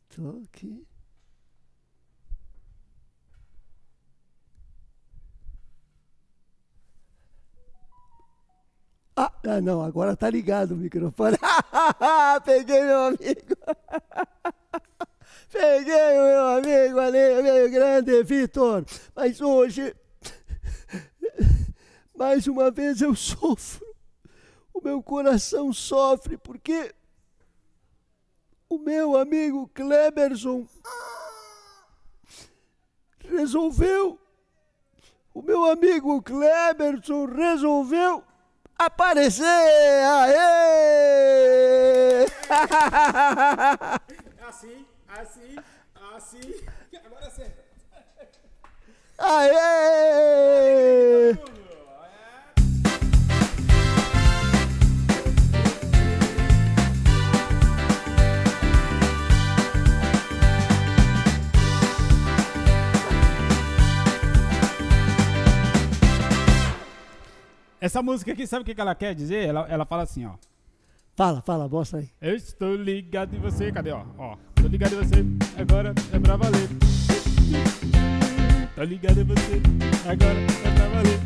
Tô aqui. Não, agora tá ligado o microfone. Peguei meu amigo. Peguei o meu amigo ali, meu grande Vitor. Mas hoje, mais uma vez eu sofro. O meu coração sofre porque o meu amigo Kleberson resolveu aparecer! Aê! Assim. Agora senta. Aê! Essa música aqui, sabe o que ela quer dizer? Ela fala assim, ó. Fala, mostra aí. Eu estou ligado em você, cadê, ó? Tô ligado em você, agora é pra valer. Tô ligado em você, agora é pra valer.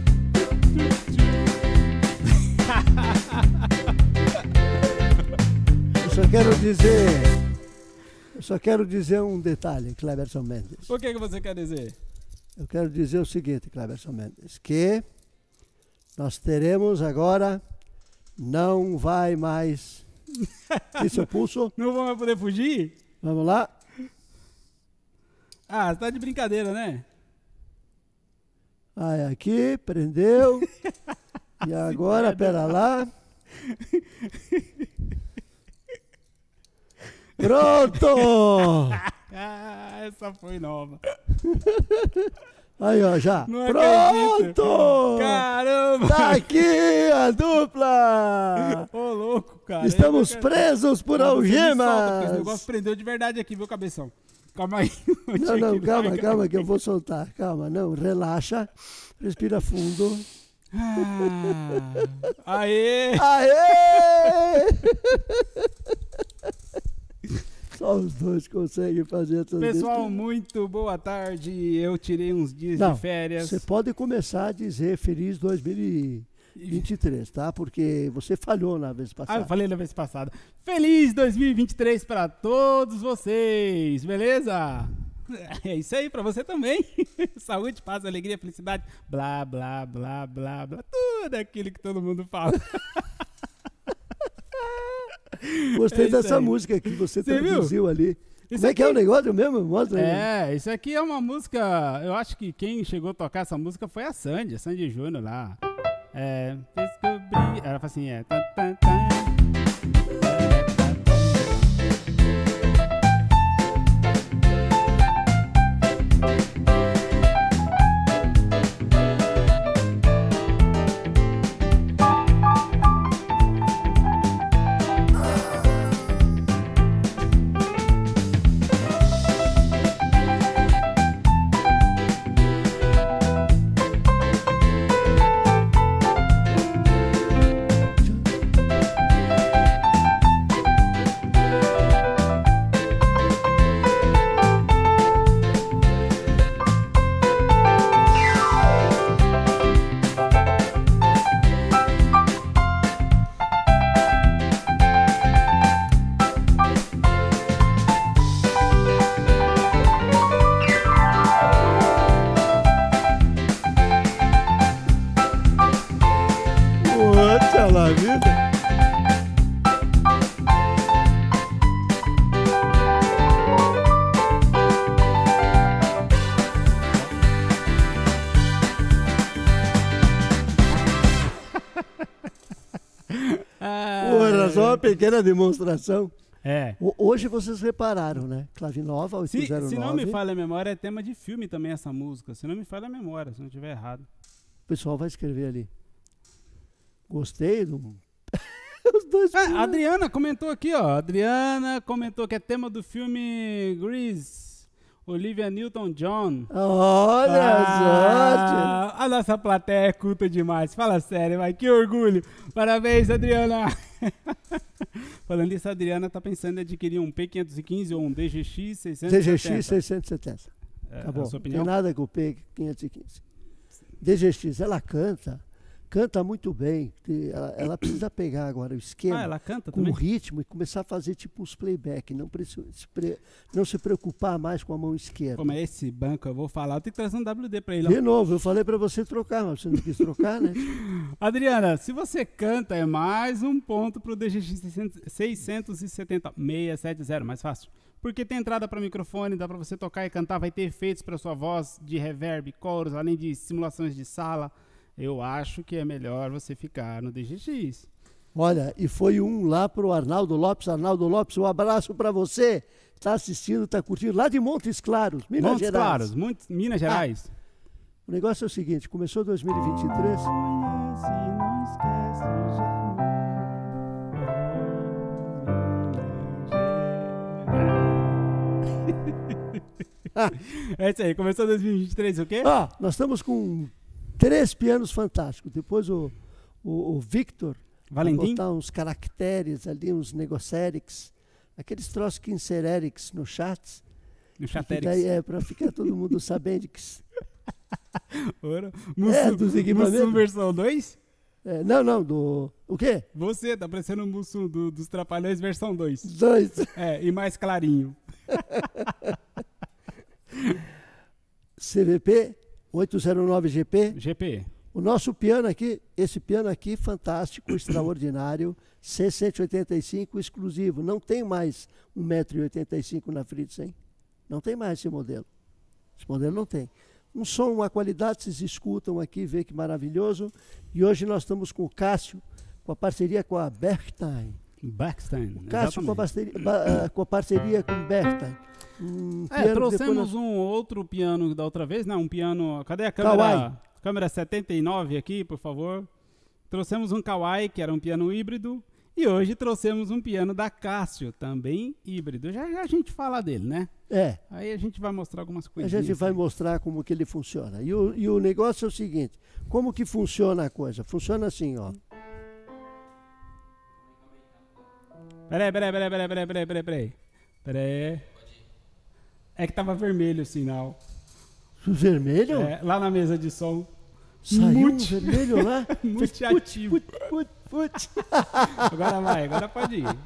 Eu só quero dizer um detalhe, Kleberson Mendes. O que você quer dizer? Eu quero dizer o seguinte, Kleberson Mendes, que nós teremos agora, não vai mais. Isso eu pulso. Não vou mais poder fugir? Vamos lá. Você tá de brincadeira, né? Aí aqui, prendeu. E agora, pera lá. Pronto! Essa foi nova. Aí, ó, já. Não Pronto! acredito. Caramba! Tá aqui a dupla! Ô, louco, cara. Estamos presos por algemas! Esse negócio prendeu de verdade aqui, viu, cabeção? Calma aí. Não, calma que eu vou soltar. Calma, não, relaxa. Respira fundo. Aê! Só os dois conseguem fazer essas Pessoal, muito boa tarde. Eu tirei uns dias de férias. Você pode começar a dizer Feliz 2023, tá? Porque você falhou na vez passada. Eu falei na vez passada. Feliz 2023 para todos vocês, beleza? É isso aí, para você também. Saúde, paz, alegria, felicidade, blá, blá, blá, blá, blá. Tudo aquilo que todo mundo fala. Gostei dessa música que você traduziu ali. Como é que é o negócio mesmo? Mostra aí. Isso aqui é uma música. Eu acho que quem chegou a tocar essa música foi a Sandy Júnior lá. Descobri. Ela fala assim: tan, tan, tan. Só uma pequena demonstração. É. Hoje vocês repararam, né? Clavinova, 809. Se não me falha a memória, é tema de filme também essa música. Se não me falha a memória, se não estiver errado. O pessoal vai escrever ali. Gostei do... Os dois a Adriana comentou aqui, ó. Adriana comentou que é tema do filme Grease. Olivia Newton-John. Olha só! A nossa plateia é culta demais. Fala sério, vai. Que orgulho. Parabéns, Adriana. Falando isso, a Adriana tá pensando em adquirir um P515 ou um DGX 670. DGX 670. Acabou. A sua Não opinião? tem nada com o P515. DGX, ela canta muito bem. Ela precisa pegar agora o esquema Ela canta com também? o ritmo e começar a fazer tipo uns playback. Não se preocupar mais com a mão esquerda. Como é esse banco, eu vou falar. Eu tenho que trazer um WD pra ele. Ó. De novo, eu falei para você trocar, mas você não quis trocar, né? Adriana, se você canta, é mais um ponto pro DGX 670, mais fácil. Porque tem entrada para microfone, dá para você tocar e cantar, vai ter efeitos para sua voz de reverb, coros, além de simulações de sala. Eu acho que é melhor você ficar no DGX. Olha, e foi um lá pro Arnaldo Lopes. Arnaldo Lopes, um abraço para você. Está assistindo, está curtindo, lá de Montes Claros, Minas Montes Gerais. Claros, Minas Gerais. O negócio é o seguinte, começou 2023... Conhece, não esquece É isso aí, começou 2023, o quê? Nós estamos com 3 pianos fantásticos. Depois o Victor vai Valentim? botar uns caracteres ali, uns negocérics, aqueles troços que inserérics no chat. No Que Chaterix. daí é para ficar todo mundo sabendo que... dos equipamentos. Mussum versão 2? Não, o quê? Você, tá parecendo o Mussum dos Trapalhões versão 2. 2. E mais clarinho. CVP 809 GP. GP. O nosso piano aqui, esse piano aqui, fantástico, extraordinário, C185 exclusivo. Não tem mais 1,85 m na Fritz, hein? Não tem mais esse modelo. Esse modelo não tem. Um som, uma qualidade, vocês escutam aqui, vê que maravilhoso. E hoje nós estamos com o Cássio, com a parceria com a Bergstein. Backstein. Cássio com a parceria com Bergstein. Trouxemos um outro piano da outra vez, né? Um piano... Cadê a câmera? Kawai. Câmera 79 aqui, por favor. Trouxemos um Kawai, que era um piano híbrido. E hoje trouxemos um piano da Cássio, também híbrido. Já a gente fala dele, né? Aí a gente vai mostrar algumas A coisinhas. gente vai mostrar como que ele funciona. E o negócio é o seguinte, como que funciona a coisa? Funciona assim, ó. Peraí. É que tava vermelho o sinal. Vermelho? Lá na mesa de som. Saiu um vermelho lá? Muito ativo. Put. Agora pode ir.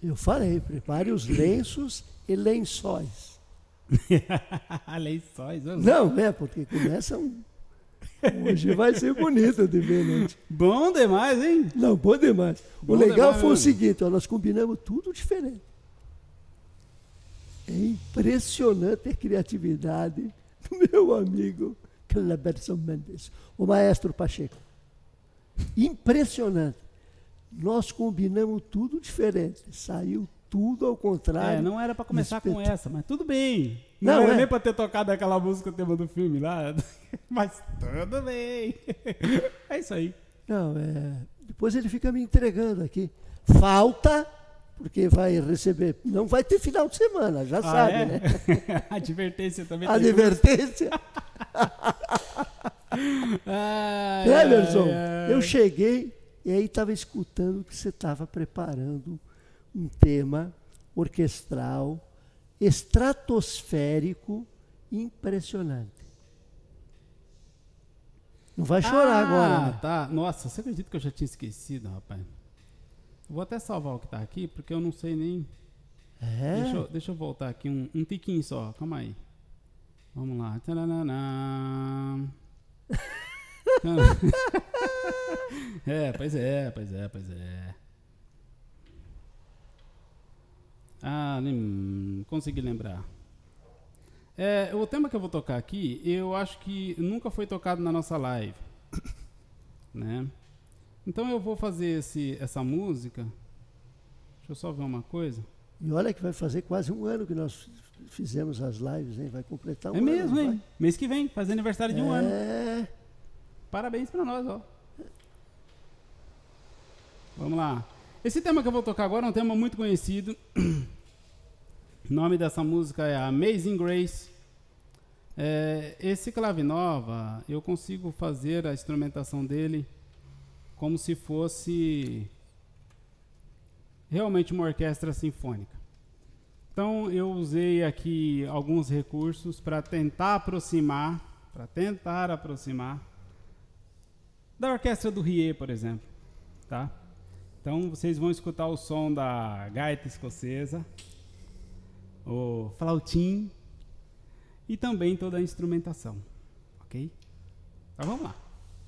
Eu falei, prepare os lenços e lençóis. Lençóis, Não, porque começa um... Hoje vai ser bonito de ver, né? Bom demais, hein? Não, bom demais. Bom O legal demais foi o mesmo. seguinte, ó, nós combinamos tudo diferente. É impressionante a criatividade do meu amigo Cleberson Mendes, o maestro Pacheco. Impressionante. Nós combinamos tudo diferente. Saiu tudo ao contrário. Não era pra começar com essa, mas tudo bem. Não, Não era é. nem pra ter tocado aquela música tema do filme lá, mas tudo bem. É isso aí. Não, depois ele fica me entregando aqui. Falta, porque vai receber. Não vai ter final de semana, já sabe, é? né? Advertência também. Advertência. Cleberson, eu cheguei e aí estava escutando que você estava preparando um tema orquestral, estratosférico, impressionante. Não vai chorar agora. Né? Tá. Nossa, você acredita que eu já tinha esquecido, rapaz? Vou até salvar o que tá aqui, porque eu não sei nem... Deixa eu voltar aqui um tiquinho só, calma aí. Vamos lá. Pois é. Nem consegui lembrar. O tema que eu vou tocar aqui, eu acho que nunca foi tocado na nossa live, né? Então eu vou fazer essa música. Deixa eu só ver uma coisa. E olha que vai fazer quase um ano que nós fizemos as lives, hein? Vai completar um ano. É mesmo, hein? Vai. Mês que vem, faz aniversário de um ano. É. Parabéns pra nós, ó. Vamos lá. Esse tema que eu vou tocar agora é um tema muito conhecido. O nome dessa música é Amazing Grace. Esse clave nova, eu consigo fazer a instrumentação dele como se fosse realmente uma orquestra sinfônica. Então eu usei aqui alguns recursos para tentar aproximar da orquestra do Rie, por exemplo, tá? Então vocês vão escutar o som da gaita escocesa, o flautim e também toda a instrumentação, ok? Então vamos lá.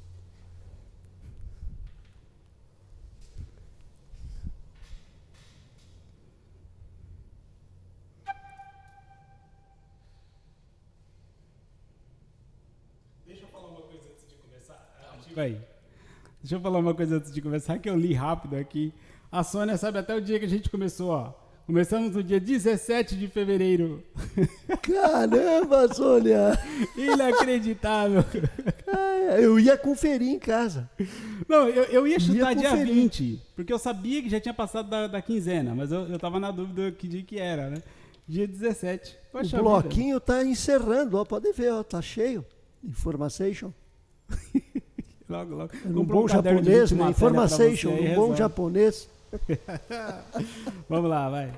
Deixa eu falar uma coisa antes de começar, que eu li rápido aqui. A Sônia sabe até o dia que a gente começou, ó. Começamos no dia 17 de fevereiro. Caramba, Sônia! Inacreditável. Eu ia conferir em casa. Não, eu ia chutar dia 20, porque eu sabia que já tinha passado da quinzena, mas eu tava na dúvida que dia que era, né? Dia 17. Poxa, o bloquinho tá encerrando, ó, pode ver, ó, tá cheio. Information. Logo. Um bom japonês, né? Information, um bom japonês. Vamos lá, vai.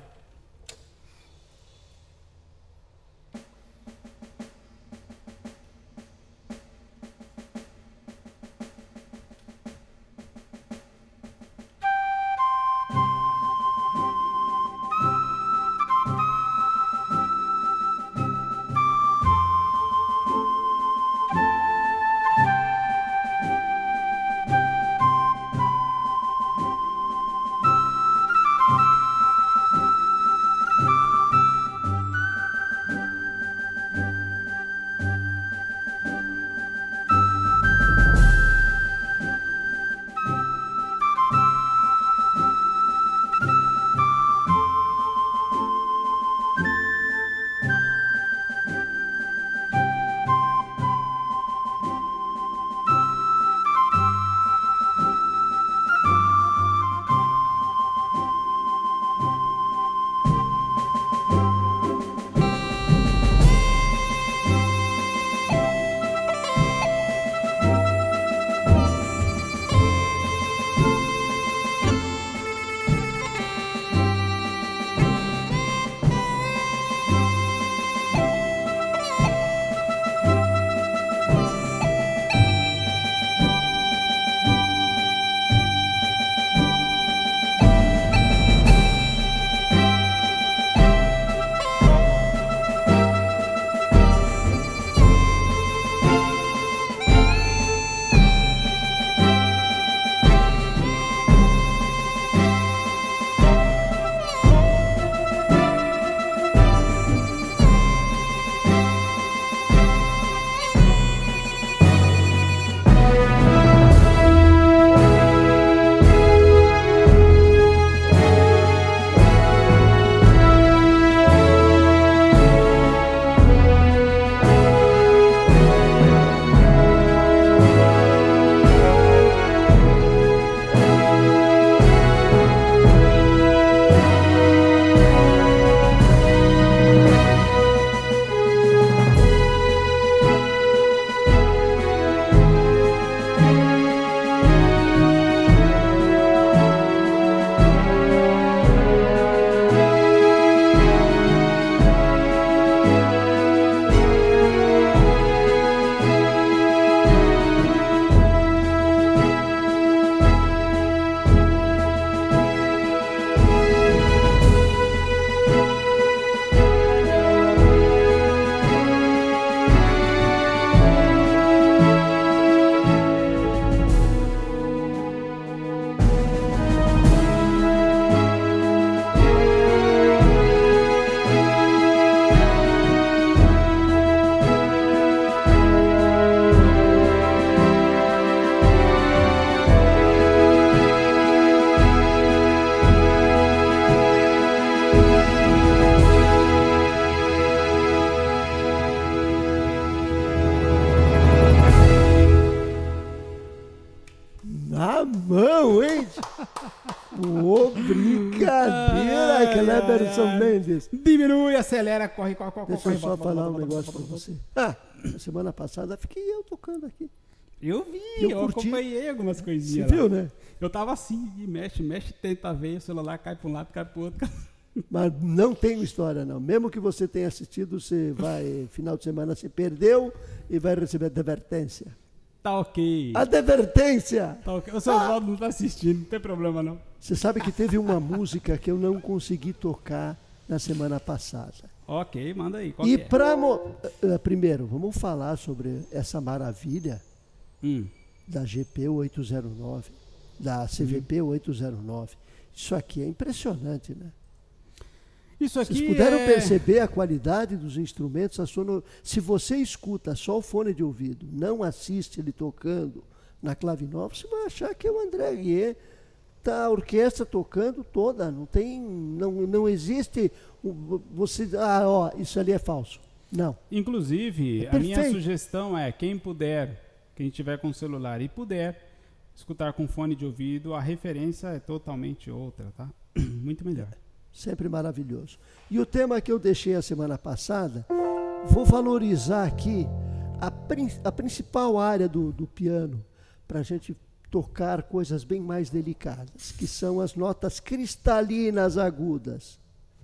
Emerson Mendes. Diminui, acelera, corre. Deixa eu só falar um negócio para você. Na semana passada fiquei eu tocando aqui. Eu vi, eu acompanhei algumas coisinhas. Você viu, né? Eu tava assim, mexe, tenta ver, o celular cai para um lado, cai para o outro. Mas não tem história, não. Mesmo que você tenha assistido, você vai, final de semana, você perdeu e vai receber advertência. Tá ok. Advertência! Tá ok. O seu Oswaldo não tá assistindo, não tem problema não. Você sabe que teve uma música que eu não consegui tocar na semana passada. Ok, manda aí. Qual E que é? para primeiro, vamos falar sobre essa maravilha da GP 809, da CVP 809. Isso aqui é impressionante, né? Isso aqui Vocês puderam perceber a qualidade dos instrumentos? Se você escuta só o fone de ouvido, não assiste ele tocando na clave nova, você vai achar que é o André Guier, tá a orquestra tocando toda, não existe você, isso ali é falso. Não. Inclusive, a minha sugestão é, quem tiver com celular e puder escutar com fone de ouvido, a referência é totalmente outra, tá? Muito melhor. Sempre maravilhoso. E o tema que eu deixei a semana passada, vou valorizar aqui a principal área do piano, para a gente tocar coisas bem mais delicadas, que são as notas cristalinas agudas.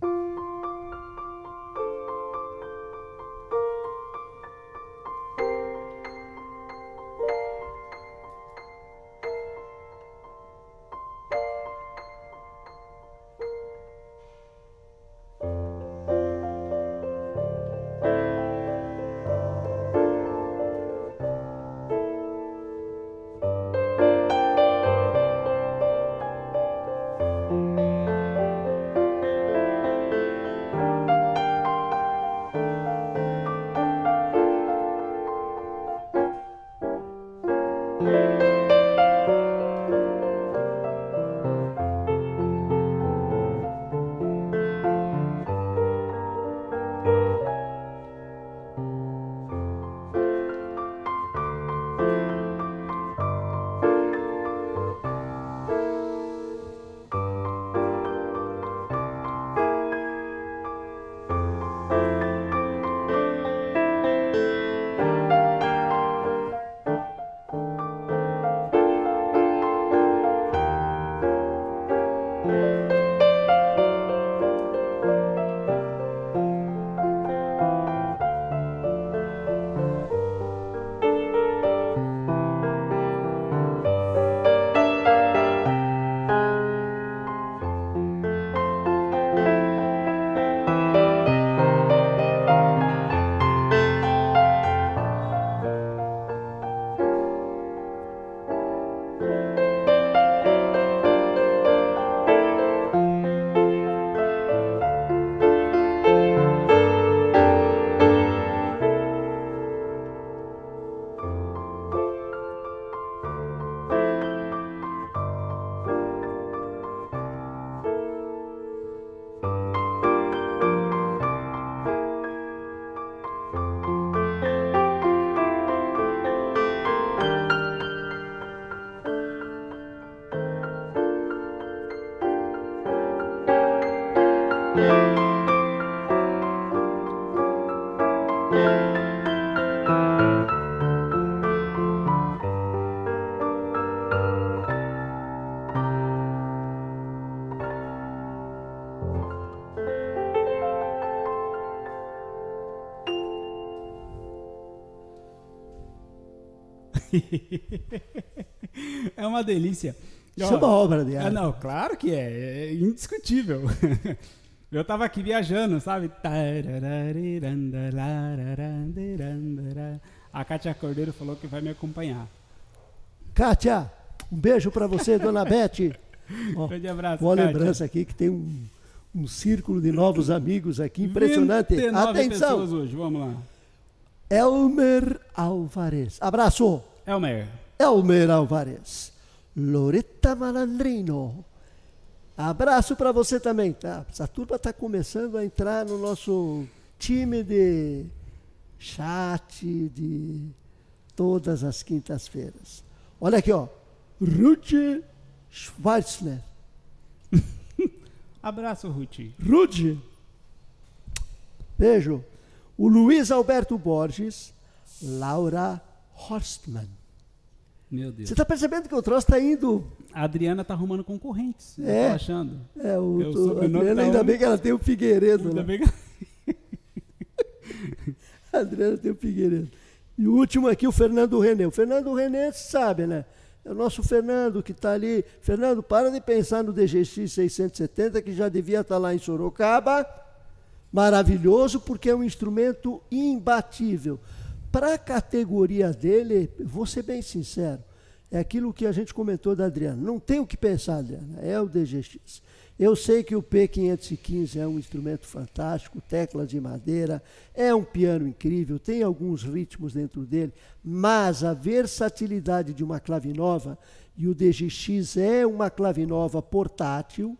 É uma delícia. Isso é uma obra de arte. Não, claro que é indiscutível. Eu tava aqui viajando, sabe? A Kátia Cordeiro falou que vai me acompanhar. Kátia, um beijo para você, dona Beth. Grande abraço, boa Kátia. lembrança aqui que tem um círculo de novos amigos aqui, impressionante. 29 Atenção! pessoas hoje, vamos lá. Elmer Alvarez. Abraço. Elmer Alvarez. Loretta Malandrino. Abraço para você também, tá? Essa turma está começando a entrar no nosso time de chat de todas as quintas-feiras. Olha aqui, ó. Ruth Schwarzler. Abraço, Ruth. Rude. Beijo. O Luiz Alberto Borges, Laura Horstmann. Meu Deus. Você está percebendo que o troço está indo... A Adriana tá arrumando concorrentes. É. Tô achando. É, Eu a sobrenome Adriana, tá ainda um- bem que ela tem o Figueiredo. Ainda Lá. bem que- A Adriana tem o Figueiredo. E o último aqui, o Fernando René. O Fernando René, você sabe, né? É o nosso Fernando que está ali. Fernando, para de pensar no DGX 670, que já devia estar lá em Sorocaba. Maravilhoso, porque é um instrumento imbatível. Para a categoria dele, vou ser bem sincero, é aquilo que a gente comentou da Adriana. Não tem o que pensar, Adriana, é o DGX. Eu sei que o P515 é um instrumento fantástico, teclas de madeira, é um piano incrível, tem alguns ritmos dentro dele, mas a versatilidade de uma clave nova, e o DGX é uma clave nova portátil,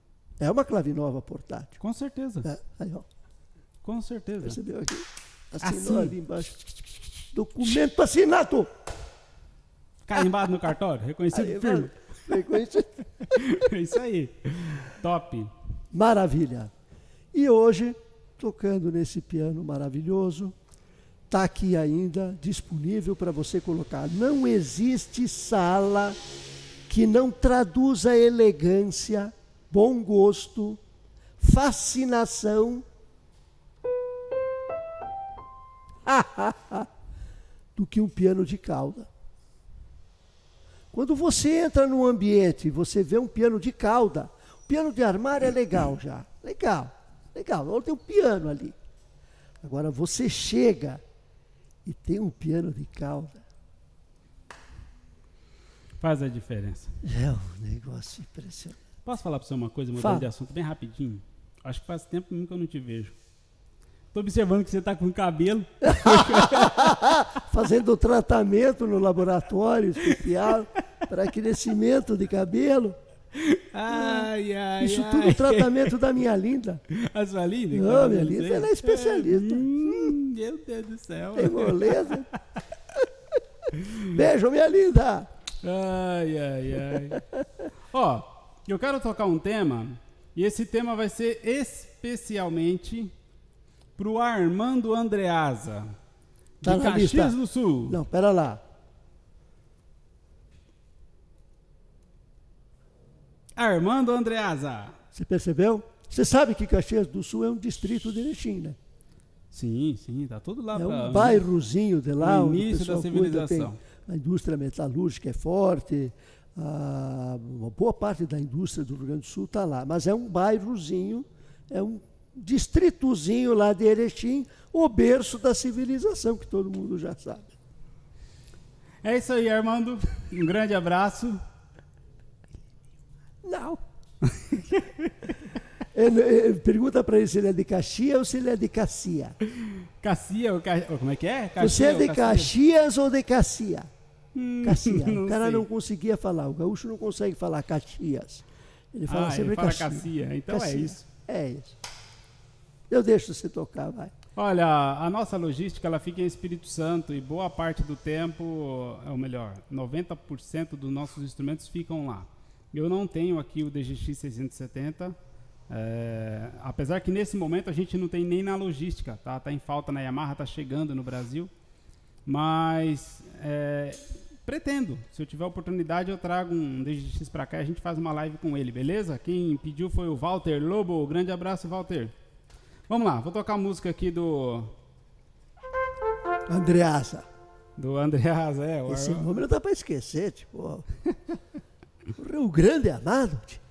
Com certeza. É, aí, ó, Com certeza. percebeu aqui? Assinou Assim. ali embaixo. Documento assinado! Carimbado no cartório, reconhecido Aí, firme. mano, reconhecido. É isso aí. Top. Maravilha. E hoje, tocando nesse piano maravilhoso, está aqui ainda disponível para você colocar. Não existe sala que não traduza elegância, bom gosto, fascinação do que um piano de cauda. Quando você entra num ambiente e você vê um piano de cauda, o piano de armário é legal já. Legal. Olha, tem um piano ali. Agora você chega e tem um piano de cauda. Faz a diferença. É um negócio impressionante. Posso falar para você uma coisa, mudando Fala. de assunto bem rapidinho? Acho que faz tempo mesmo que eu não te vejo. Tô observando que você tá com cabelo. Fazendo tratamento no laboratório especial para crescimento de cabelo. Ai, ai, Isso ai. tudo tratamento da minha linda. A sua linda? Não, minha linda, ela é especialista. Meu Deus do céu. Tem moleza. Beijo, minha linda. Ai, ai, ai. Ó, eu quero tocar um tema, e esse tema vai ser especialmente pro Armando Andreasa, de Tá na Caxias lista. do Sul. Não, pera lá. Armando Andreasa. Você percebeu? Você sabe que Caxias do Sul é um distrito de Erechim, né? Sim, tá tudo lá É pra... um bairrozinho de lá, no onde o início da pessoal cuida, civilização. tem a indústria metalúrgica é forte, uma boa parte da indústria do Rio Grande do Sul está lá. Mas é um bairrozinho, é um distritozinho lá de Erechim, o berço da civilização, que todo mundo já sabe. É isso aí, Armando. Um grande abraço. Não. Pergunta para ele se ele é de Caxias ou se ele é de Cacia. Cassia, como é que é? Você é de Cassia? Caxias ou de Cacia? Cacia. não O cara sei. não conseguia falar. O gaúcho não consegue falar Caxias. Ele fala sempre ele fala Cacia. Cassia. Então Cacia. é isso. É isso. Eu deixo você tocar, vai. Olha, a nossa logística ela fica em Espírito Santo e boa parte do tempo, ou melhor, 90% dos nossos instrumentos ficam lá. Eu não tenho aqui o DGX 670, apesar que nesse momento a gente não tem nem na logística, tá em falta na Yamaha, tá chegando no Brasil, mas pretendo, se eu tiver oportunidade eu trago um DGX para cá e a gente faz uma live com ele, beleza? Quem pediu foi o Walter Lobo, grande abraço, Walter. Vamos lá, vou tocar a música aqui do Andreasa. Andreas, Esse nome não dá para esquecer, tipo, ó. O Rio Grande é amado. Tipo.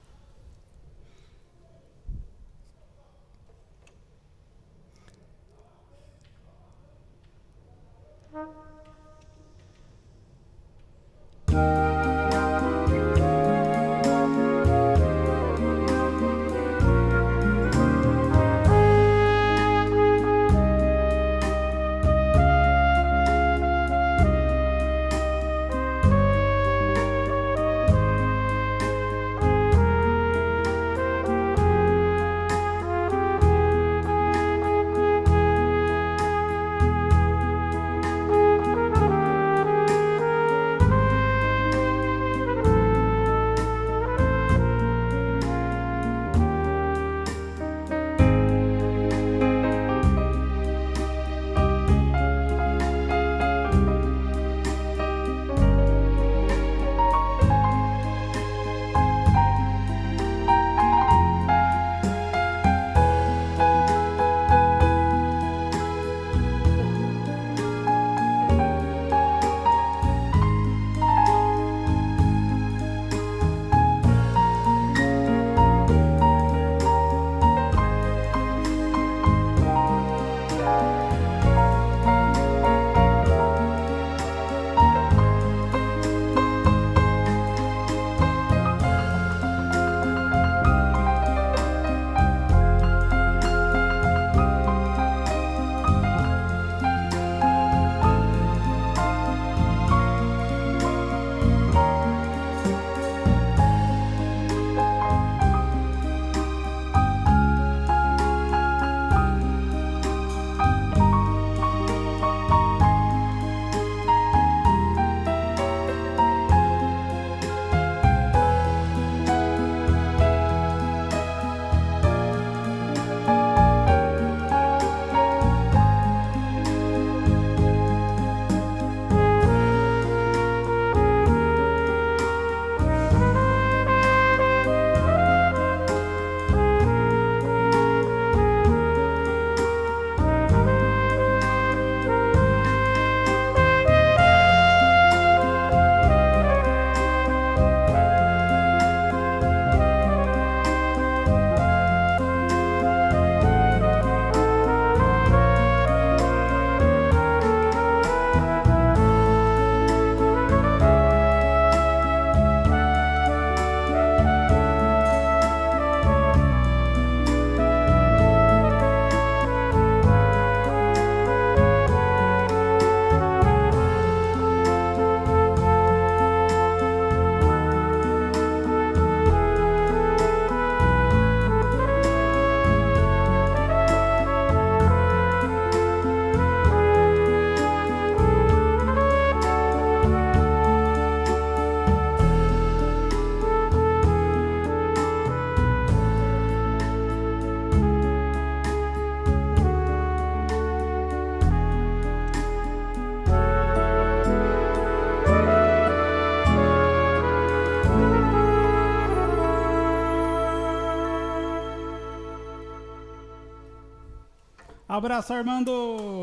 Abraço, Armando!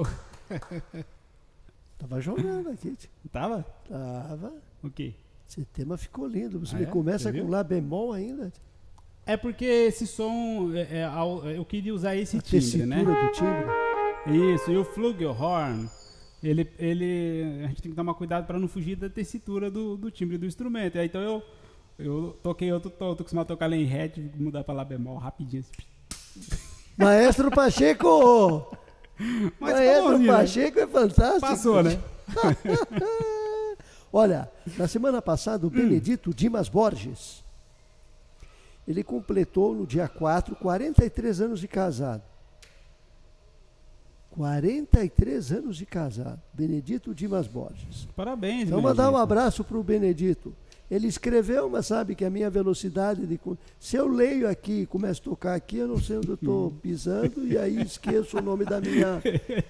Tava jogando aqui. Tava? Tava. O quê? Esse tema ficou lindo. Você Ah, me é? começa Você com viu? Lá bemol ainda. É porque esse som, eu queria usar esse A timbre, tessitura né? do timbre. Isso, e o Flugelhorn, a gente tem que tomar cuidado para não fugir da tessitura do timbre do instrumento. E aí, então eu toquei outro tom, tô acostumado a tocar lá em Ré, tive que mudar para Lá bemol rapidinho. Maestro Pacheco! Mas Maestro ficou bom, né? Pacheco é fantástico. Passou, né? Olha, na semana passada, o Benedito Dimas Borges, ele completou no dia 4, 43 anos de casado. 43 anos de casado. Benedito Dimas Borges. Parabéns, Então, mandar um Benedito. abraço para o Benedito. Ele escreveu, mas sabe que a minha velocidade de... Se eu leio aqui e começo a tocar aqui, eu não sei onde eu estou pisando e aí esqueço o nome da minha...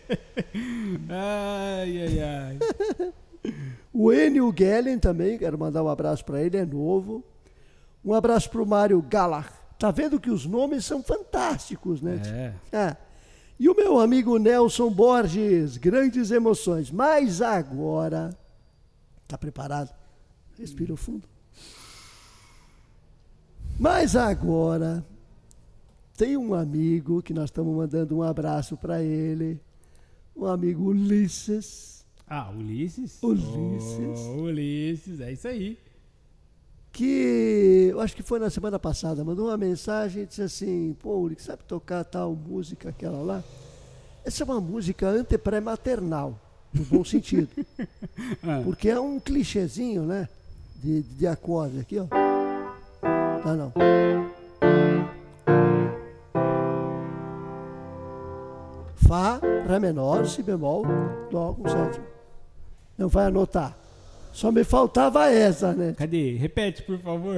Ai, ai, ai. O Enio Gellen também, quero mandar um abraço para ele, é novo. Um abraço para o Mário Galar. Tá vendo que os nomes são fantásticos, né? É. E o meu amigo Nelson Borges, grandes emoções. Mas agora, tá preparado? Respira fundo. Mas agora, tem um amigo que nós estamos mandando um abraço para ele. Um amigo Ulisses. Ah, Ulisses? Ulisses. Oh, Ulisses, é isso aí. Que eu acho que foi na semana passada, mandou uma mensagem e disse assim: pô, Uri, sabe tocar tal música, aquela lá? Essa é uma música antepré-maternal, no bom sentido. Porque é um clichêzinho, né? De acorde aqui, ó. Não. Fá, Ré menor, Si bemol, Dó com sétima. Não vai anotar. Só me faltava essa, né? Cadê? Repete, por favor.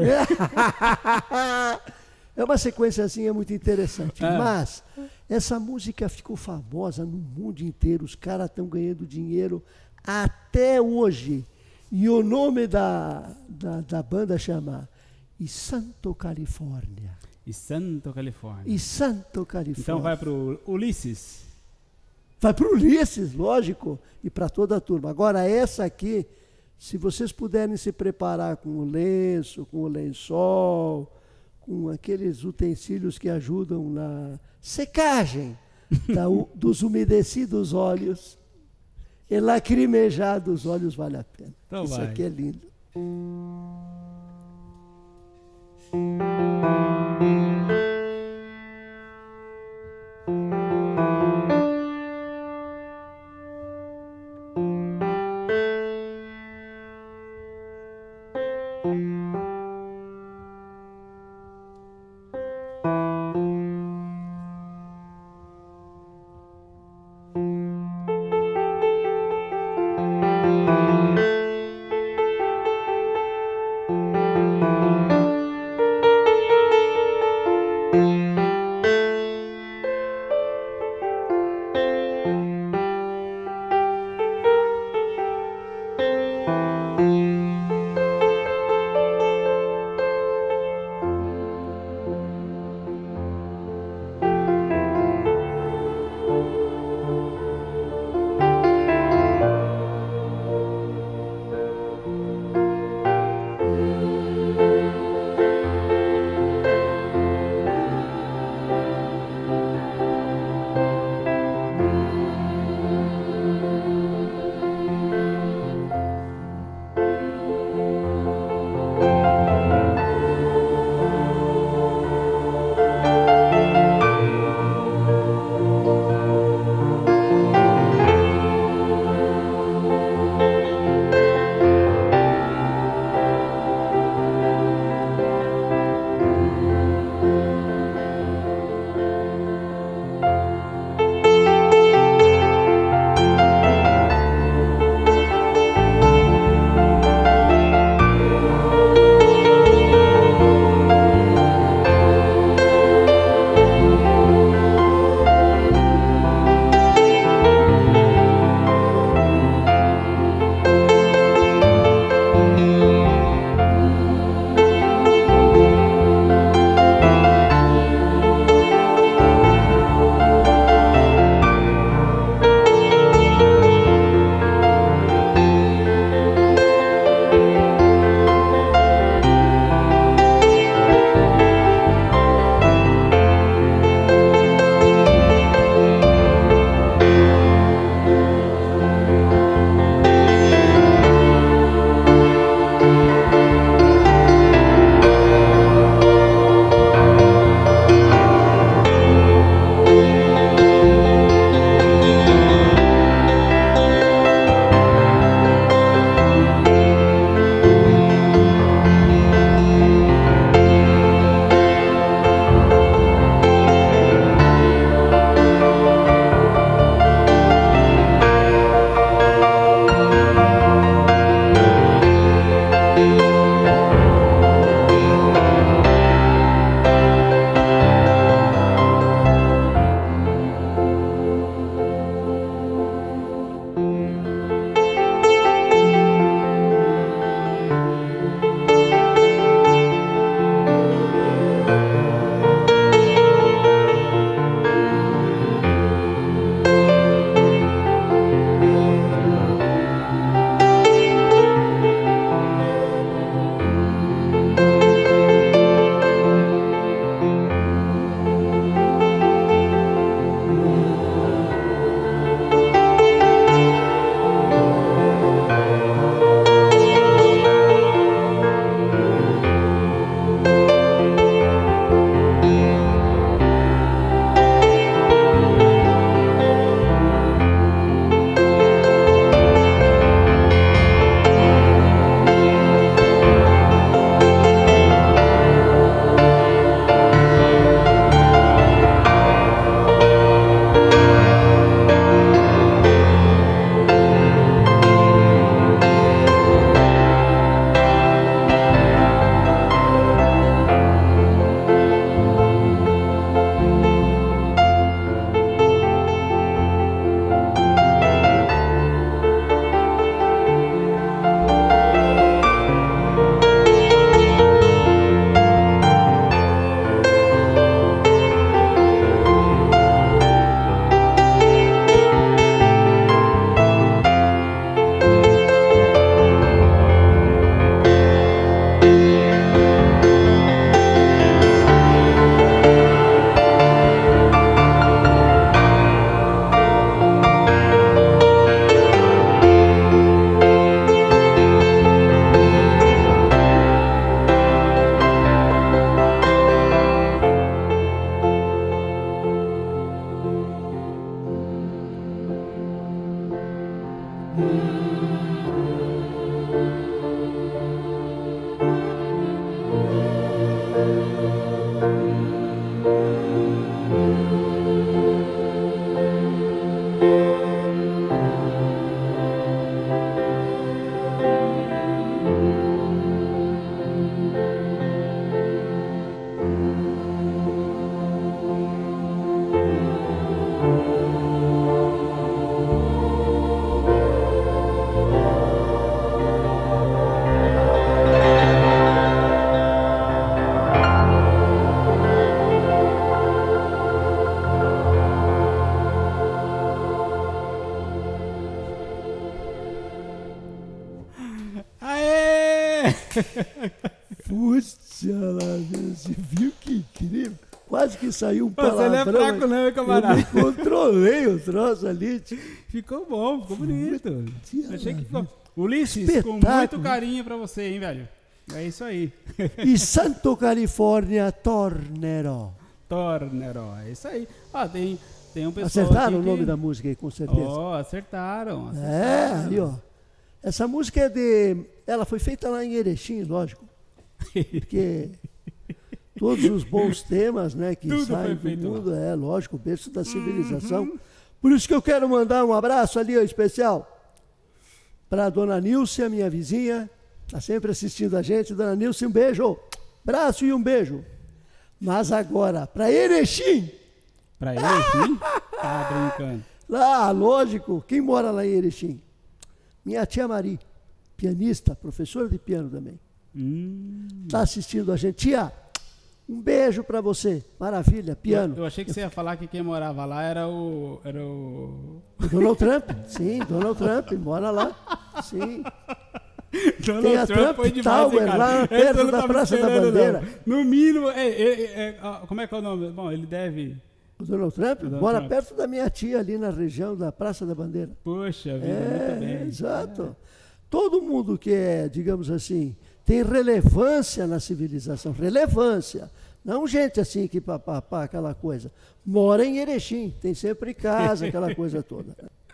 É uma sequenciazinha muito interessante. Ah. Mas essa música ficou famosa no mundo inteiro. Os caras estão ganhando dinheiro até hoje. E o nome da banda chama E Santo Califórnia. E Santo Califórnia. E Santo Califórnia. Então vai pro Ulisses. Vai para o Ulisses, lógico, e para toda a turma. Agora, essa aqui, se vocês puderem se preparar com o lenço, com o lençol, com aqueles utensílios que ajudam na secagem dos umedecidos olhos, e lacrimejar dos olhos vale a pena. Então Isso vai. aqui é lindo. Puxa lá, você viu que incrível? Quase que saiu um Você não é fraco não, hein, camarada? Eu me controlei o troço ali. Ficou bom, ficou bonito. Achei que ficou. Ulisses, Espetáculo. com muito carinho pra você, hein, velho? É isso aí. E Santo Califórnia Tornero. Tornero, é isso aí. Ah, tem um pessoal Acertaram aqui o nome que... da música aí, com certeza. Oh, acertaram. É, aí ó. Essa música é de... Ela foi feita lá em Erechim, lógico. Porque todos os bons temas, né, que Tudo saem foi do feito mundo, é lógico, o berço da civilização. Por isso que eu quero mandar um abraço ali, ó, especial, para a dona Nilce, a minha vizinha, está sempre assistindo a gente. Dona Nilce, um beijo, abraço e um beijo. Mas agora, para Erechim. Pra Erechim? Tá brincando. Lá, lógico, quem mora lá em Erechim? Minha tia Mari, pianista, professora de piano também. Está assistindo a gente. Tia, um beijo para você. Maravilha, piano. Eu achei que você ia falar que quem morava lá era o... O Donald Trump. Sim, Donald Trump, mora lá. Sim. Tem a Trump foi demais, Tower hein, cara? lá Esse eu perto não da tava Praça da esperando, Bandeira. não. No mínimo, como é que é o nome? Bom, ele deve... O Donald Trump Donald mora Trump. perto da minha tia ali na região da Praça da Bandeira. Poxa vida, muito bem. Exato. Todo mundo que é, digamos assim, tem relevância na civilização, relevância. Não gente assim que papapá, aquela coisa. Mora em Erechim, tem sempre casa, aquela coisa toda.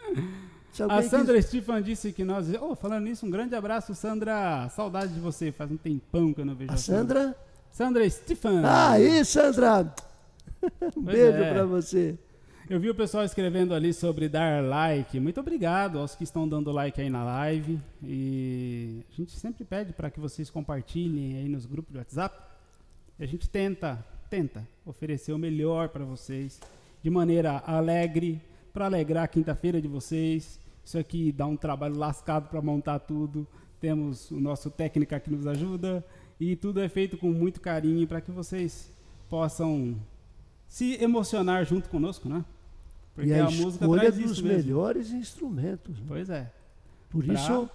A Sandra Stefan disse que nós... Oh, falando nisso, um grande abraço, Sandra. Saudade de você, faz um tempão que eu não vejo A Sandra? Sandra Stefan. Aí, Sandra! Um Pois beijo é. para você. Eu vi o pessoal escrevendo ali sobre dar like. Muito obrigado aos que estão dando like aí na live. E a gente sempre pede para que vocês compartilhem aí nos grupos de WhatsApp. E a gente tenta oferecer o melhor para vocês, de maneira alegre, para alegrar a quinta-feira de vocês. Isso aqui dá um trabalho lascado para montar tudo. Temos o nosso técnico que nos ajuda. E tudo é feito com muito carinho para que vocês possam se emocionar junto conosco, né? Porque E a música escolha traz dos isso mesmo. melhores instrumentos. Né? Pois é. Por isso,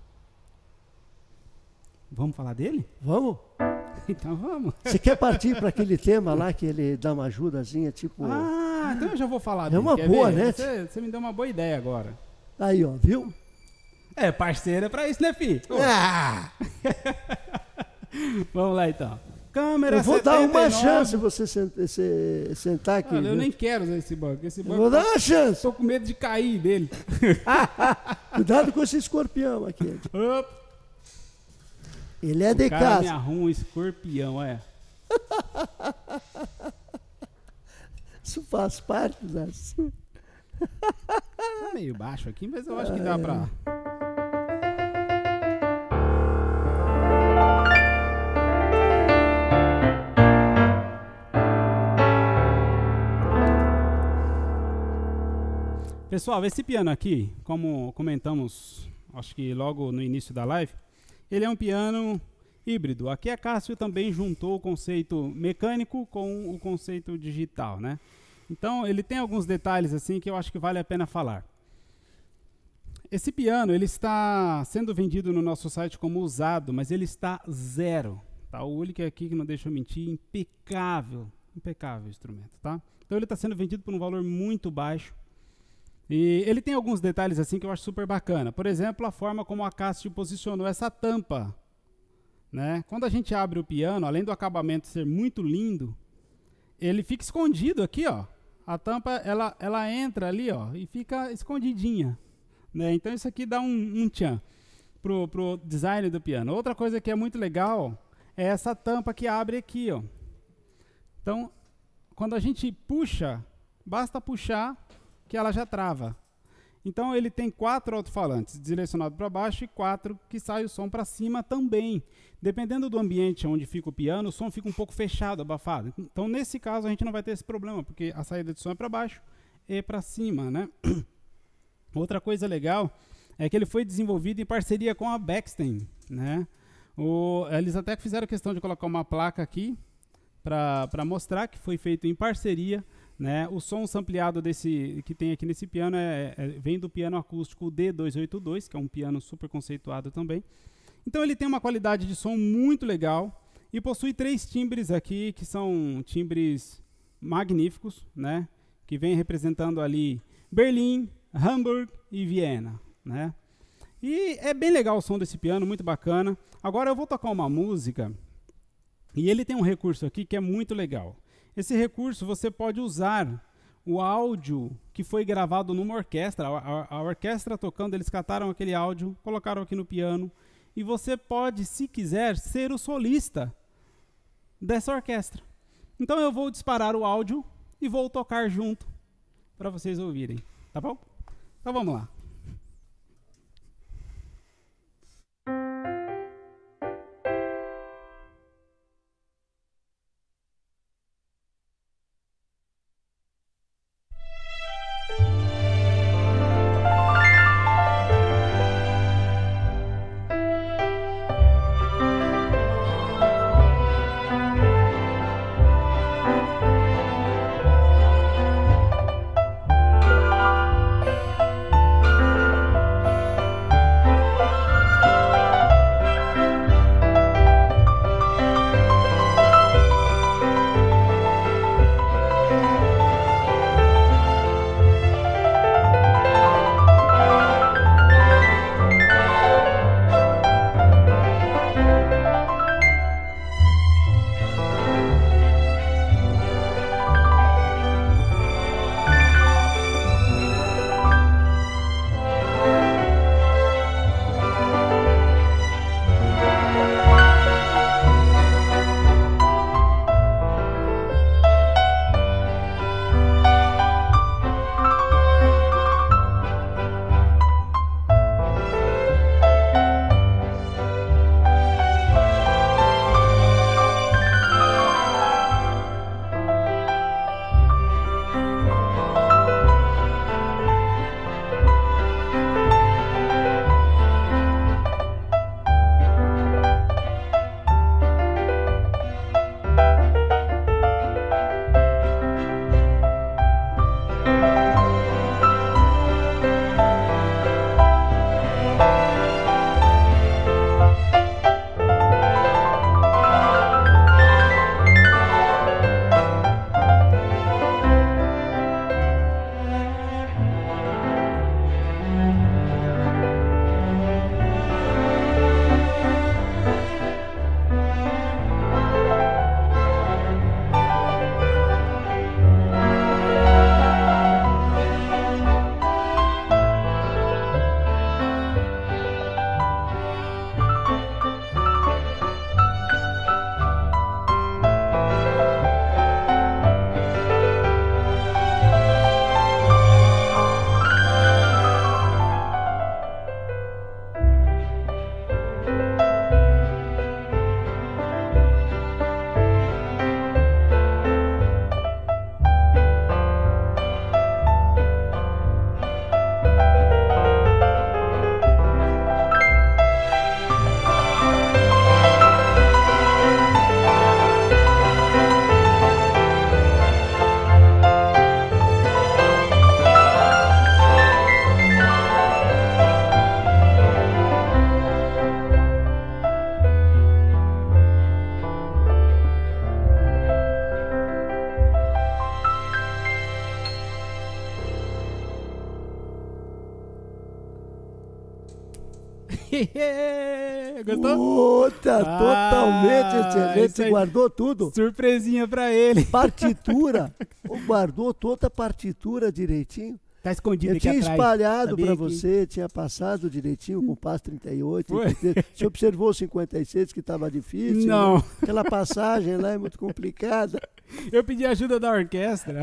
Vamos falar dele? vamos. Então vamos. Você quer partir para aquele tema lá que ele dá uma ajudazinha, tipo... Ah, então eu já vou falar dele. uma Quer boa, ver? né? Você me deu uma boa ideia agora. Aí, ó, viu? É, parceira pra isso, né, fi? Ah, Vamos lá, então. Câmera eu vou dar 79. uma chance você sentar aqui. Olha, eu viu? nem quero usar esse banco. Esse Eu banco vou dar uma chance. tô com medo de cair dele. Cuidado com esse escorpião aqui. Opa, Ele é de o cara me casa. arruma um escorpião, é. Isso faz parte das... Tá meio baixo aqui, mas eu acho que dá pra... Pessoal, esse piano aqui, como comentamos, acho que logo no início da live, ele é um piano híbrido. Aqui a Cássio também juntou o conceito mecânico com o conceito digital, né? Então, ele tem alguns detalhes assim que eu acho que vale a pena falar. Esse piano, ele está sendo vendido no nosso site como usado, mas ele está zero. Tá? O Ulick aqui, que não deixa eu mentir, impecável o instrumento, tá? Então, ele está sendo vendido por um valor muito baixo. E ele tem alguns detalhes assim que eu acho super bacana. Por exemplo, a forma como a Cássio posicionou essa tampa, né? Quando a gente abre o piano, além do acabamento ser muito lindo, ele fica escondido aqui, ó. A tampa, ela entra ali, ó, e fica escondidinha, né? Então isso aqui dá um tchan pro design do piano. Outra coisa que é muito legal é essa tampa que abre aqui, ó. Então, quando a gente puxa, basta puxar que ela já trava. Então ele tem 4 alto-falantes direcionados para baixo e 4 que sai o som para cima também. Dependendo do ambiente onde fica o piano, o som fica um pouco fechado, abafado. Então nesse caso a gente não vai ter esse problema, porque a saída de som é para baixo e para cima, né? Outra coisa legal é que ele foi desenvolvido em parceria com a Bechstein, né? Eles até fizeram questão de colocar uma placa aqui para mostrar que foi feito em parceria, né? O som sampleado que tem aqui nesse piano vem do piano acústico D282, que é um piano super conceituado também. Então ele tem uma qualidade de som muito legal e possui 3 timbres aqui, que são timbres magníficos, né? Que vem representando ali Berlim, Hamburg e Viena, né? E é bem legal o som desse piano, muito bacana. Agora eu vou tocar uma música e ele tem um recurso aqui que é muito legal. Esse recurso você pode usar o áudio que foi gravado numa orquestra. A orquestra tocando, eles cataram aquele áudio, colocaram aqui no piano. E você pode, se quiser, ser o solista dessa orquestra. Então eu vou disparar o áudio e vou tocar junto para vocês ouvirem. Tá bom? Então vamos lá. Gostou? Puta, totalmente excelente. Guardou tudo. Surpresinha pra ele. Partitura. Guardou toda a partitura direitinho. Tá escondido Eu aqui tinha atrás. espalhado Sabia para que- você, tinha passado direitinho com o passo 38. Foi? Você observou o 56 que estava difícil? Não. Né? Aquela passagem lá é muito complicada. Eu pedi ajuda da orquestra.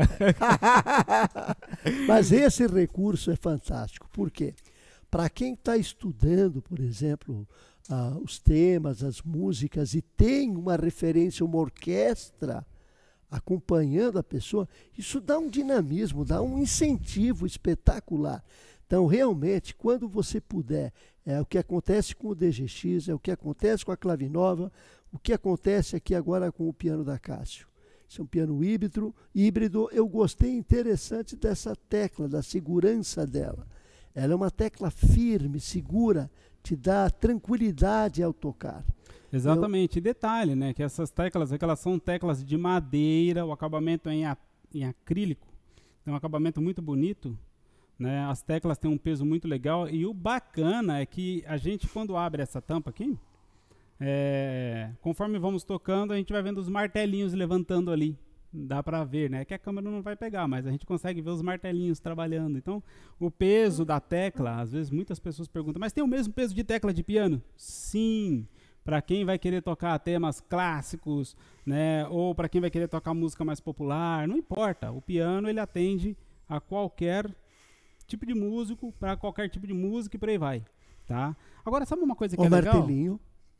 Mas esse recurso é fantástico. Por quê? Para quem está estudando, por exemplo, os temas, as músicas, e tem uma referência, uma orquestra acompanhando a pessoa, isso dá um dinamismo, dá um incentivo espetacular. Então, realmente, quando você puder, é o que acontece com o DGX, é o que acontece com a Clavinova, o que acontece aqui agora com o piano da Cássio. Isso é um piano híbrido. Eu gostei interessante dessa tecla, da segurança dela. Ela é uma tecla firme, segura, te dá tranquilidade ao tocar. Exatamente. E detalhe, né? Que essas teclas, elas são teclas de madeira, o acabamento é em acrílico. É um acabamento muito bonito. Né? As teclas têm um peso muito legal. E o bacana é que a gente, quando abre essa tampa aqui, conforme vamos tocando, a gente vai vendo os martelinhos levantando ali. Dá pra ver, né? Que a câmera não vai pegar, mas a gente consegue ver os martelinhos trabalhando. Então, o peso da tecla, às vezes muitas pessoas perguntam, mas tem o mesmo peso de tecla de piano? Sim. Para quem vai querer tocar temas clássicos, né? Ou para quem vai querer tocar música mais popular, não importa. O piano, ele atende a qualquer tipo de músico, para qualquer tipo de música e por aí vai, tá? Agora, sabe uma coisa que é legal? Martelinho.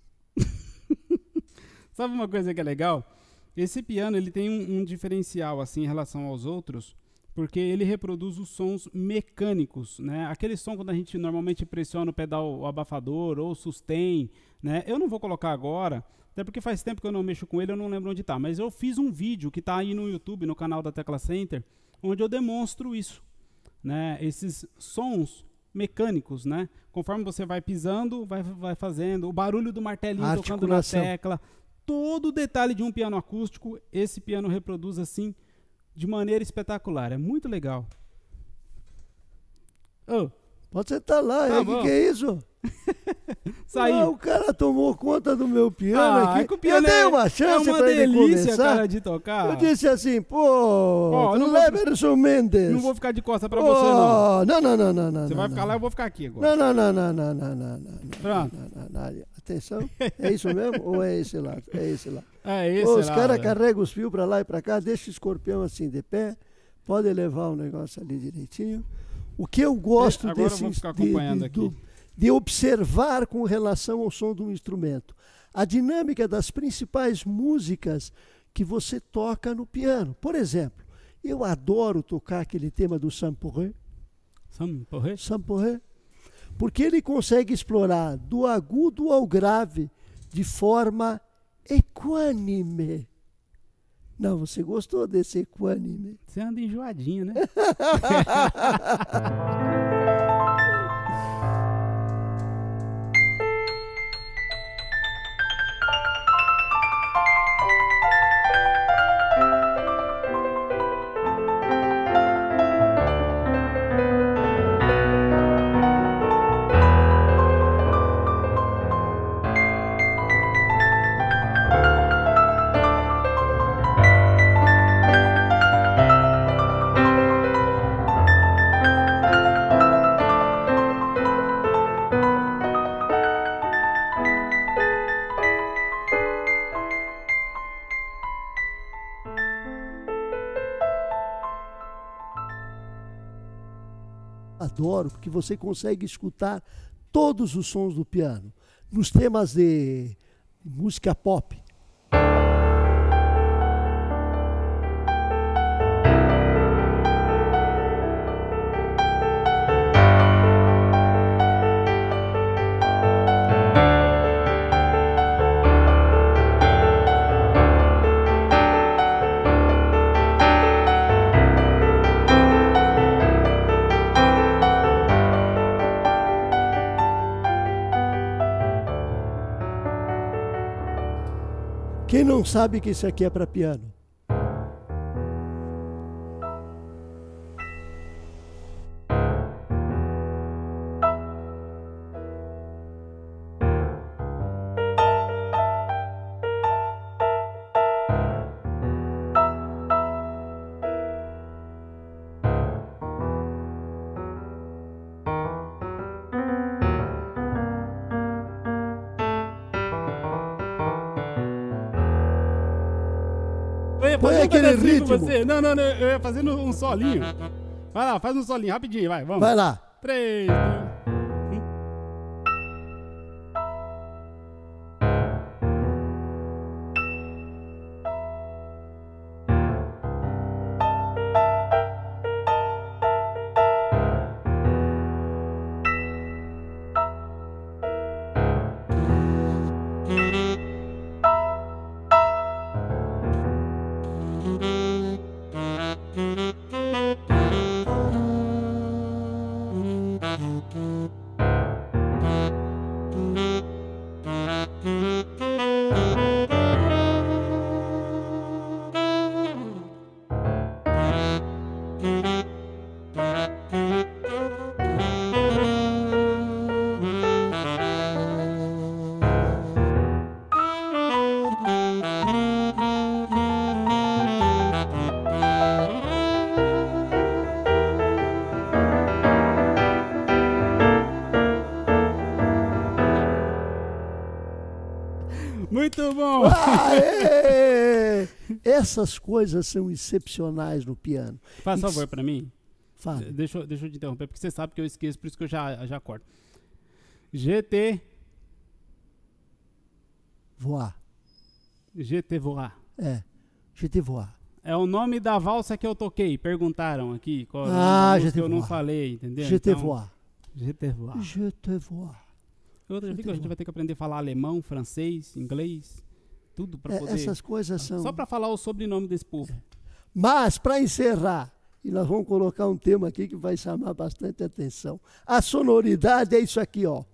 Sabe uma coisa que é legal? Esse piano, ele tem um diferencial, assim, em relação aos outros, porque ele reproduz os sons mecânicos, né? Aquele som quando a gente normalmente pressiona o pedal, o abafador ou o sustain, né? Eu não vou colocar agora, até porque faz tempo que eu não mexo com ele, eu não lembro onde tá, mas eu fiz um vídeo que tá aí no YouTube, no canal da Tecla Center, onde eu demonstro isso, né? Esses sons mecânicos, né? Conforme você vai pisando, vai fazendo, o barulho do martelinho tocando na tecla, todo o detalhe de um piano acústico, esse piano reproduz assim, de maneira espetacular. É muito legal. Oh, pode sentar lá, tá que é isso? Saiu. O cara tomou conta do meu piano aqui. É que o piano eu dei uma chance para ele começar. Cara, de tocar. Eu disse assim, Leverson Mendes. Não vou ficar de costa para você, não. Não. Você vai ficar lá, eu vou ficar aqui agora. Não. Pronto. Atenção, é isso mesmo ou é esse lado? É esse lado. É esse Os lado. caras carregam os fios para lá e para cá, deixa o escorpião assim de pé, pode levar o negócio ali direitinho. O que eu gosto agora eu vou ficar acompanhando aqui. De observar com relação ao som do instrumento, a dinâmica das principais músicas que você toca no piano. Por exemplo, eu adoro tocar aquele tema do Samporé, porque ele consegue explorar do agudo ao grave de forma equânime. Não, você gostou desse equânime? Você anda enjoadinho, né? Adoro, porque você consegue escutar todos os sons do piano. Nos temas de música pop, quem não sabe que isso aqui é para piano? Põe aquele ritmo. Você. Não, eu ia fazendo um solinho. Vai lá, faz um solinho rapidinho, vai, vamos. Vai lá. 3, 2, 1. Muito bom! Aê! Essas coisas são excepcionais no piano. Faz favor pra mim. Fala. Deixa eu te interromper, porque você sabe que eu esqueço, por isso que eu já corto. GT Voar. voar. GT voar. É o nome da valsa que eu toquei. Perguntaram aqui qual GT que eu não voar. falei, entendeu? GT Então, voar. GT voar. GT voar. Outra vez que a gente vai ter que aprender a falar alemão, francês, inglês, tudo pra poder. Essas coisas são. Só pra falar o sobrenome desse povo. Mas, para encerrar, e nós vamos colocar um tema aqui que vai chamar bastante atenção. A sonoridade é isso aqui, ó.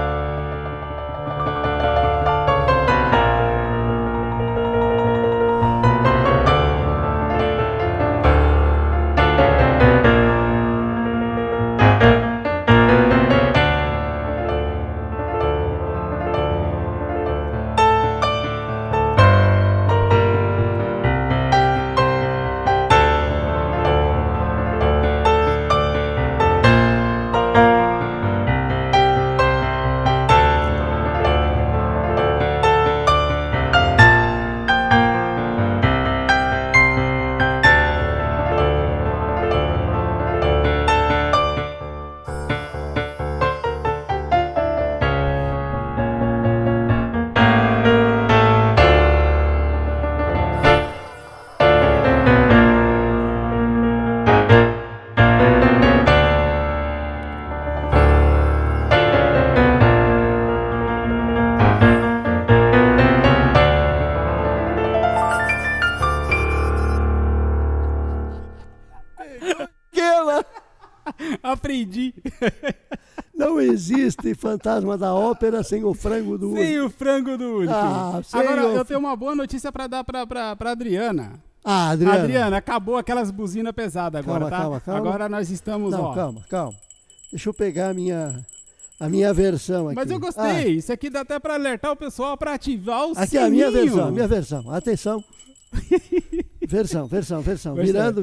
Aprendi. Não existe fantasma da ópera sem o frango do Sem Único. o frango do Único. Sem Agora, o- eu tenho uma boa notícia pra dar pra Adriana. Adriana. Adriana, acabou aquelas buzinas pesadas agora, Calma, tá? calma. Agora nós estamos, Não, ó. calma. Deixa eu pegar a minha versão aqui. Mas eu gostei. Isso aqui dá até pra alertar o pessoal pra ativar o Aqui sininho. é a minha versão. Atenção. Versão. Virando.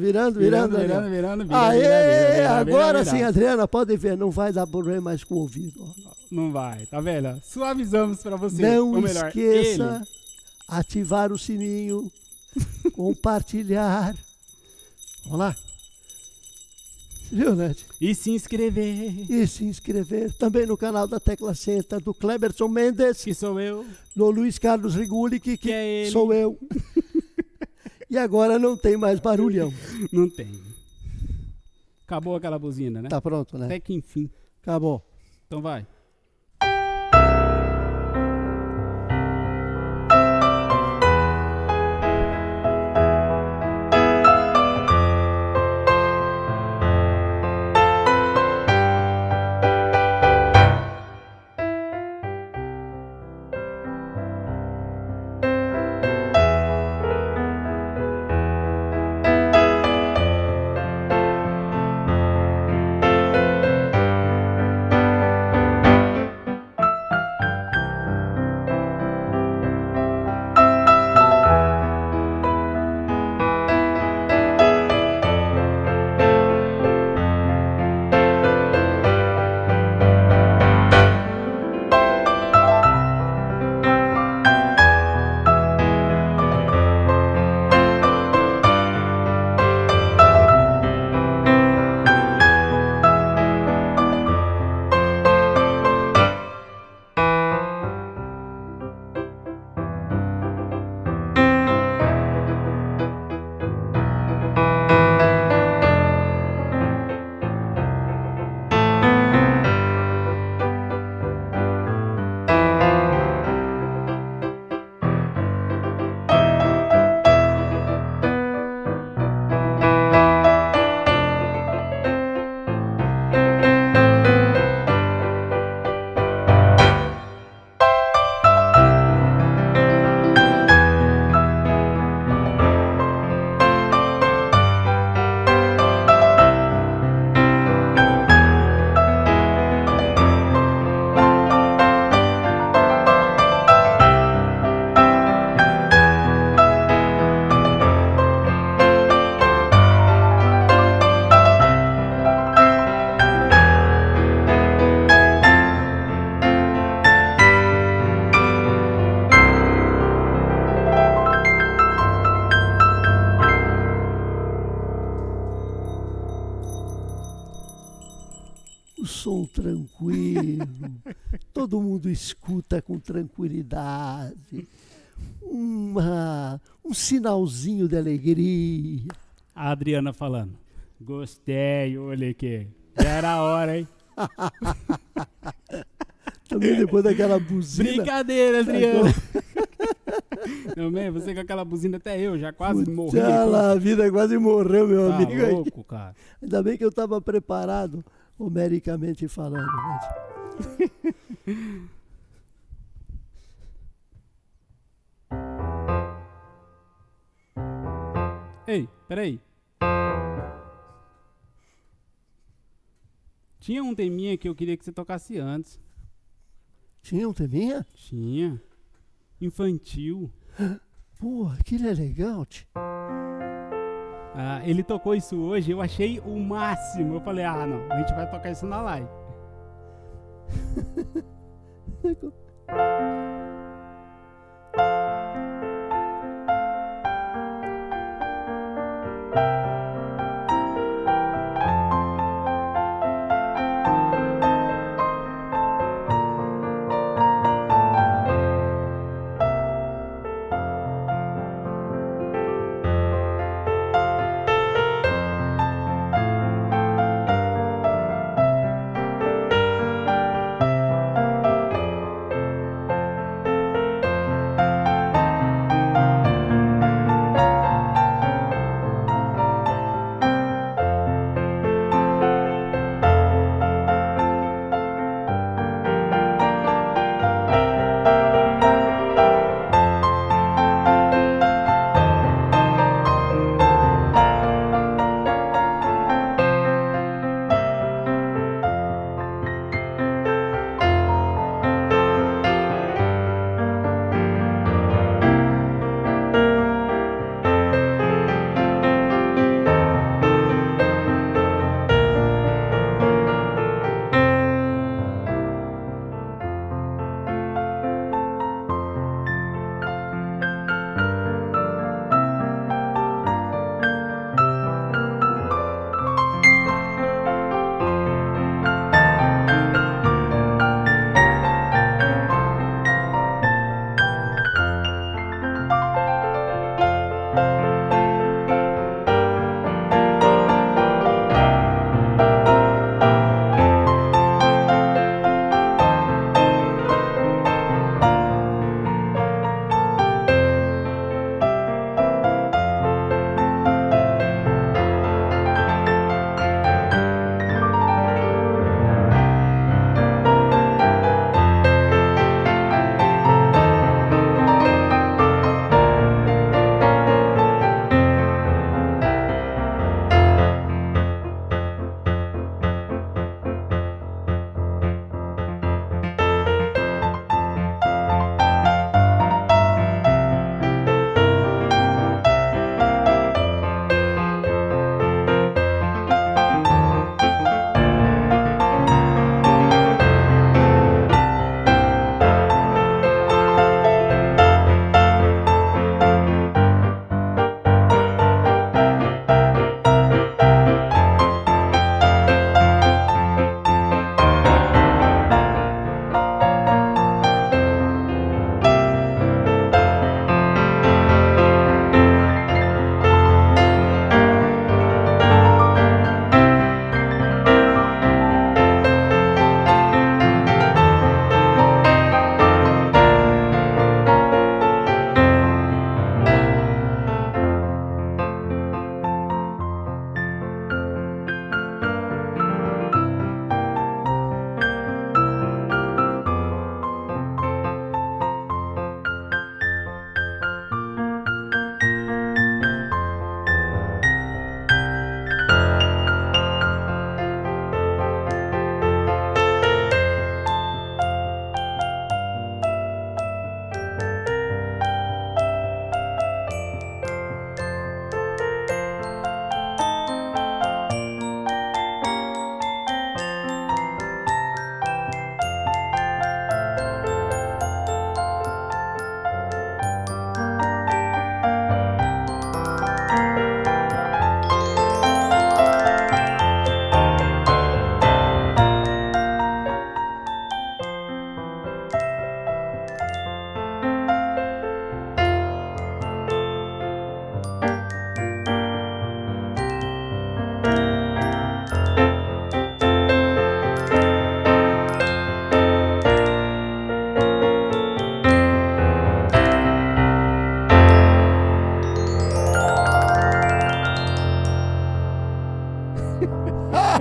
Aê, agora sim, Adriana, pode ver, não vai dar problema mais com o ouvido. Ó. Não vai, tá vendo? Suavizamos pra você. Não Ou melhor, esqueça ele. ativar o sininho, compartilhar. Vamos lá. Viu, Ned? E se inscrever. E se inscrever também no canal da Tecla Senta, do Cleberson Mendes, Que sou eu. do Luiz Carlos Rigulic, que é ele. sou eu. E agora não tem mais barulhão. Não tem. Acabou aquela buzina, né? Tá pronto, né? Até que enfim. Acabou. Então vai. o som tranquilo, todo mundo escuta com tranquilidade, um sinalzinho de alegria. A Adriana falando. Gostei, olha aqui. Já era a hora, hein? Também depois daquela buzina. Brincadeira, Adriana. Também, você com aquela buzina, até eu já quase morri. A vida quase morreu, meu Tá amigo. louco, cara. Ainda bem que eu estava preparado, homericamente falando. Né? Ei, peraí. Tinha um teminha que eu queria que você tocasse antes. Tinha um teminha? Tinha. Infantil. Pô, aquilo é legal, tio. Ah, ele tocou isso hoje, eu achei o máximo. Eu falei, não, a gente vai tocar isso na live.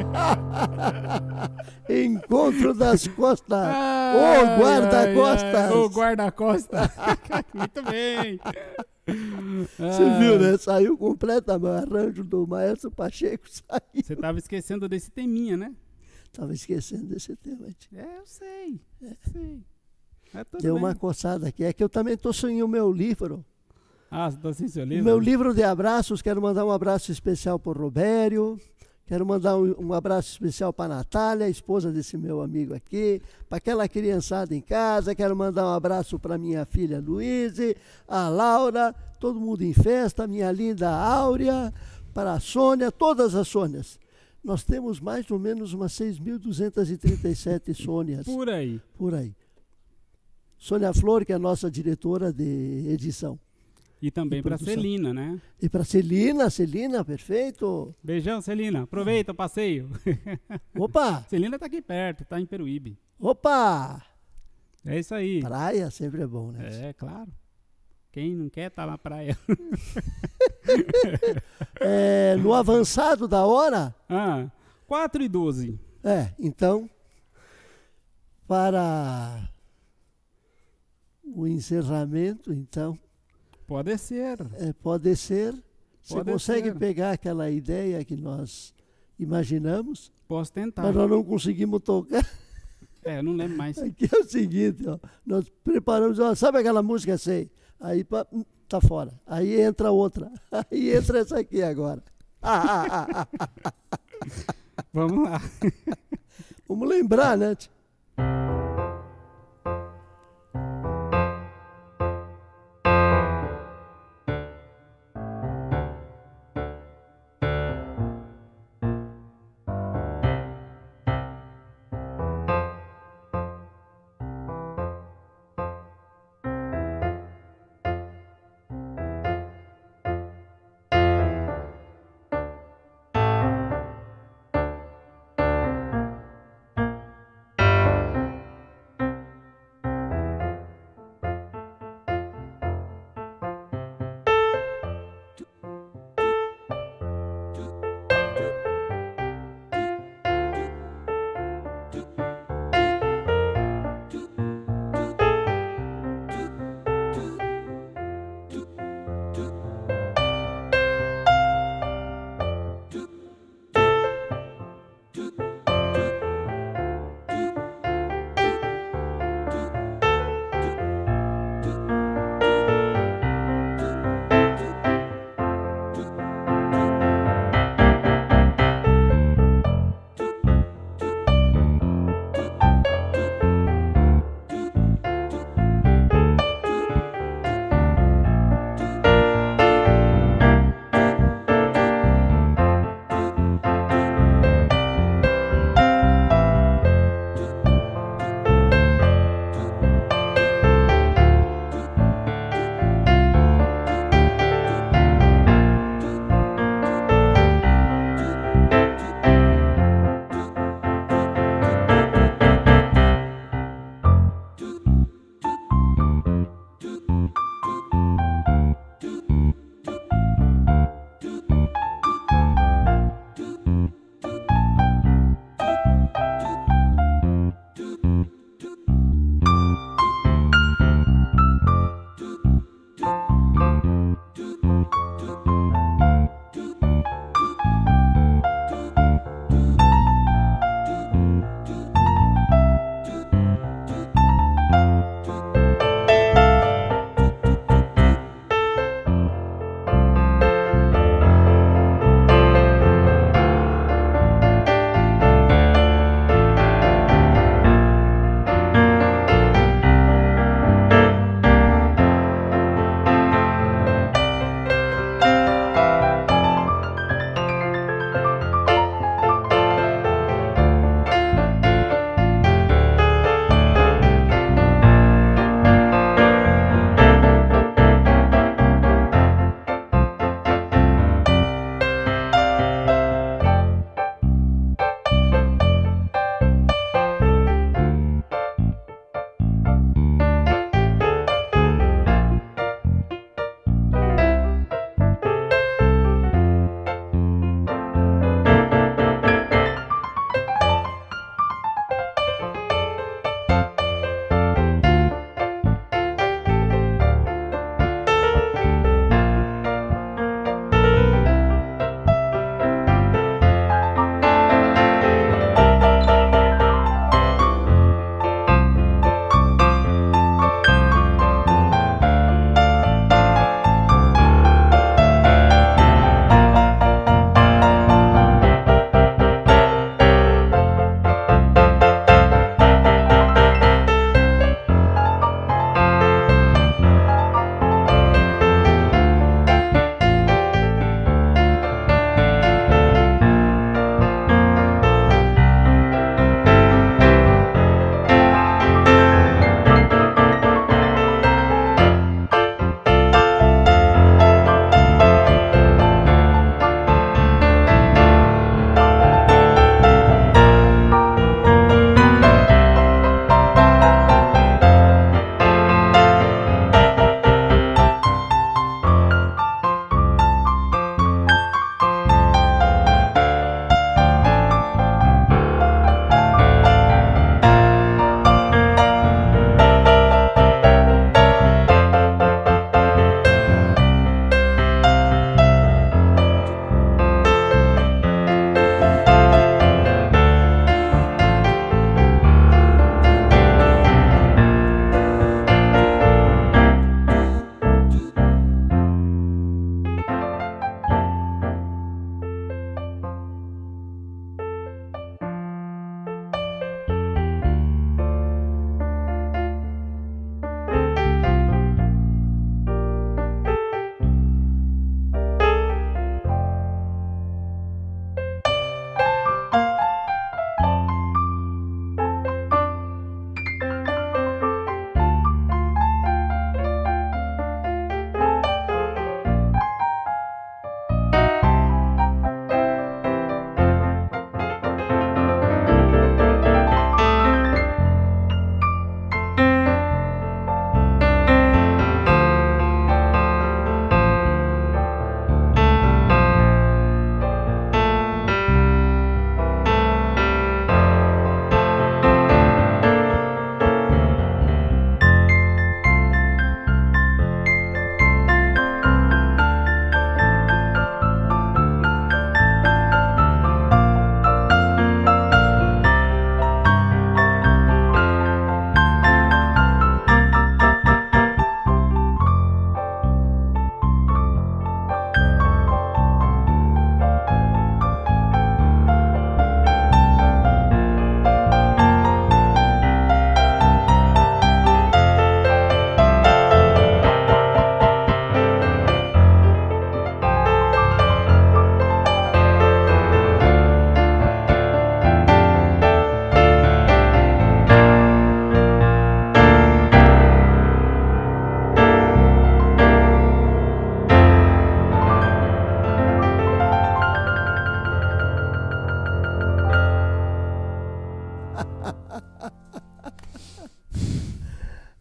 Encontro das costas. Ô, guarda-costas. Ô, guarda-costas. Muito bem. Você viu, né? Saiu completamente o arranjo do Maestro Pacheco. Saiu. Você estava esquecendo desse teminha, né? Estava esquecendo desse tema. Eu sei. Sei. Deu uma coçada aqui. É que eu também estou sem o meu livro. Ah, você está sem seu livro? O meu livro de abraços. Quero mandar um abraço especial para o Robério. Quero mandar um abraço especial para a Natália, esposa desse meu amigo aqui, para aquela criançada em casa. Quero mandar um abraço para minha filha Luíse, a Laura, todo mundo em festa, minha linda Áurea, para a Sônia, todas as Sônias. Nós temos mais ou menos umas 6.237 Sônias. Por aí. Por aí. Sônia Flor, que é a nossa diretora de edição. E também para Celina, né? E para Celina, perfeito. Beijão, Celina. Aproveita o passeio. Opa! Celina tá aqui perto, tá em Peruíbe. Opa! É isso aí. Praia sempre é bom, né? É, claro. Quem não quer tá na praia. No avançado da hora? 4:12. Então, para o encerramento, então... Pode ser. Pode ser. Você Pode consegue ser. pegar aquela ideia que nós imaginamos? Posso tentar. Mas nós não conseguimos tocar. Eu não lembro mais. Aqui é o seguinte, ó, nós preparamos, ó, sabe aquela música assim? Aí tá fora. Aí entra outra. Aí entra essa aqui agora. Vamos lá. Vamos lembrar, né?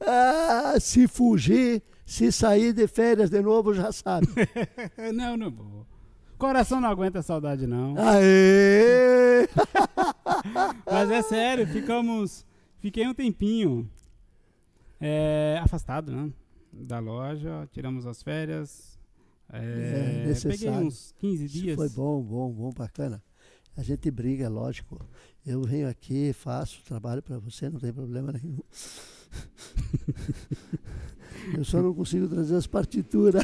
Se fugir, se sair de férias de novo, já sabe. Não, não vou. Coração não aguenta saudade, não. Aê! Mas é sério, fiquei um tempinho afastado, né? Da loja, tiramos as férias. Peguei uns 15 dias. Foi bom, bacana. A gente briga, é lógico. Eu venho aqui, faço trabalho para você, não tem problema nenhum. Eu só não consigo trazer as partituras.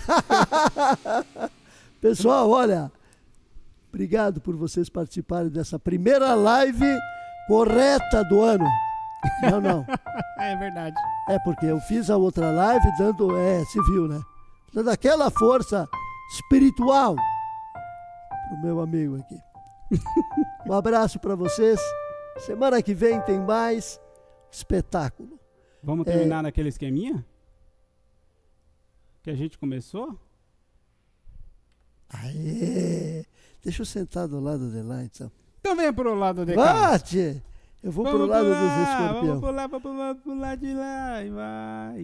Pessoal, olha, obrigado por vocês participarem dessa primeira live correta do ano. Não. É verdade. É porque eu fiz a outra live dando, se viu, né? Dando aquela força espiritual pro meu amigo aqui. Um abraço para vocês. Semana que vem tem mais espetáculo. Vamos terminar naquele esqueminha? Que a gente começou? Aê! Deixa eu sentar do lado de lá, então. Então venha pro lado de cá. Bate! Eu vou pro lado dos escorpiões. Vamos pular de lá e vai.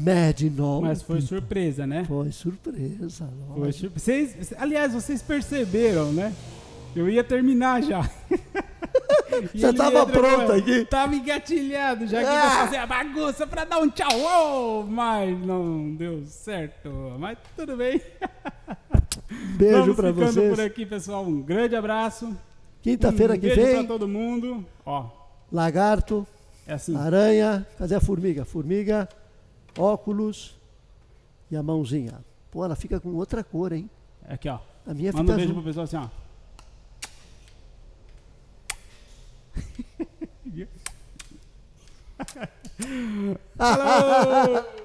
Mad Normal. Mas foi surpresa, né? Foi surpresa. Foi aliás, vocês perceberam, né? Eu ia terminar já. Já tava pronto aqui? Tava engatilhado, já que ia fazer a bagunça pra dar um tchau, mas não deu certo. Mas tudo bem. Beijo pra vocês. Vamos ficando por aqui, pessoal. Um grande abraço. Quinta-feira que beijo vem. Pra todo mundo. Ó. Lagarto. É assim. Aranha. Cadê a formiga? Formiga, óculos e a mãozinha. Pô, ela fica com outra cor, hein? Aqui, ó. A minha Manda fica um beijo azul. pro pessoal assim, ó. Falou!